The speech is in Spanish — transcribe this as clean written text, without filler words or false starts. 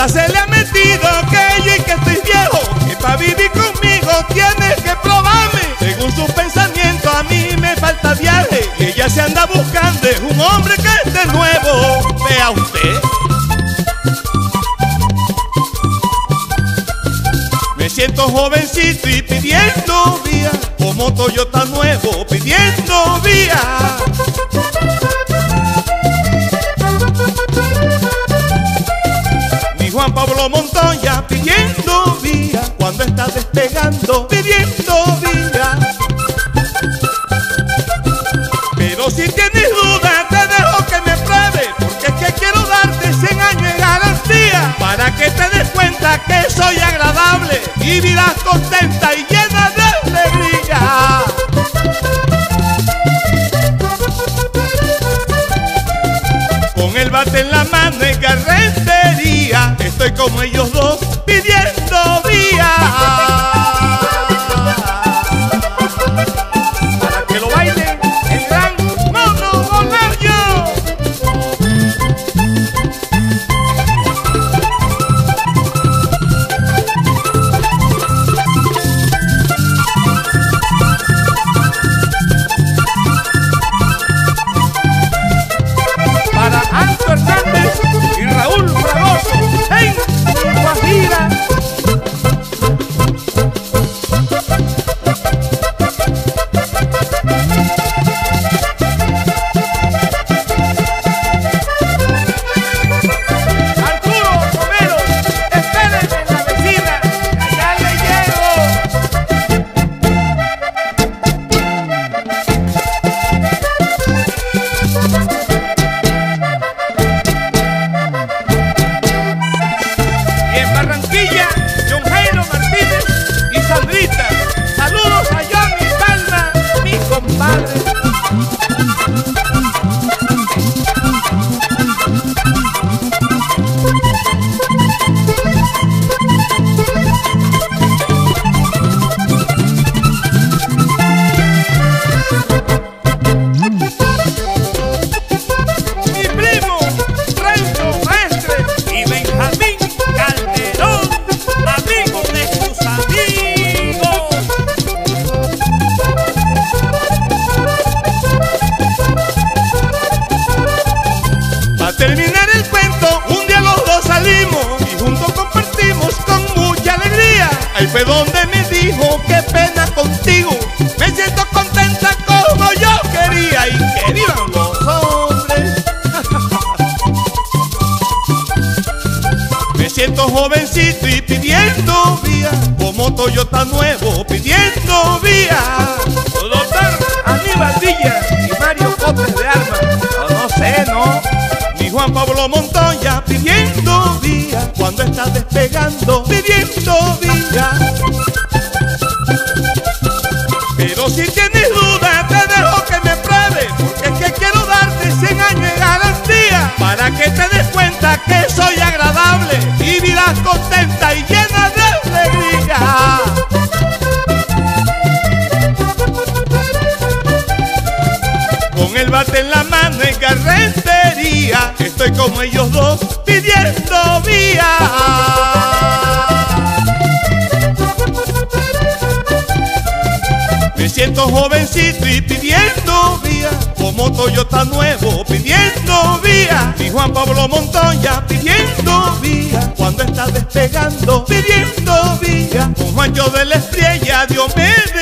nada se le ha metido que yo y que estoy viejo, que para vivir conmigo tienes que probarme. Según su pensamiento a mí me falta viaje, y ella se anda buscando es un hombre que esté nuevo. Vea usted. Me siento jovencito y pidiendo vía, como Toyota nuevo pidiendo vía. Mi Juan Pablo Montoya pidiendo vía, cuando está despegando pidiendo vía. Pero si tienes duda te dejo que me pruebe, porque es que quiero darte 100 años de garantía, para que te des cuenta que soy agradable y vivirás contenta y llena de alegría. Con el bate en la mano en carretería, estoy como ellos dos pidiendo vía. Para que lo bailen el gran Mono Bolaño. Para Anto Hernández y Raúl Fragoso en Guajira. Arturo Romero, espérenme en la vecina, allá le llego. Y en Barranquilla, John Jairo Martínez y Sandrita. Saludos a Johnny Palma, mi compadre. Mi primo Renzo Maestre y Benjamín Calderón, amigos de sus amigos. Para terminar el cuento, un día los dos salimos y juntos compartimos con mucha alegría. Ahí fue donde me dijo qué pena contigo, me siento contenta como yo quería, y que vivan los hombres. Me siento jovencito y pidiendo vía, como Toyota nuevo pidiendo vía. Doctor Aníbal Villa y Mario Cotes de Armas, no sé, ¿no? Mi Juan Pablo Montoya pidiendo vía, cuando está despegando pidiendo vía. Pero si tienes duda te dejo que me pruebe, porque es que quiero darte 100 años de garantía, para que te des cuenta que soy agradable y vivirás contenta y llena de alegría. Con el bate en la mano en carretería, estoy como ellos dos pidiendo vía. Me siento jovencito y pidiendo vía, como Toyota nuevo pidiendo vía. Mi Juan Pablo Montoya pidiendo vía, cuando está despegando pidiendo vía. Con Juancho de la Estrella, Dios me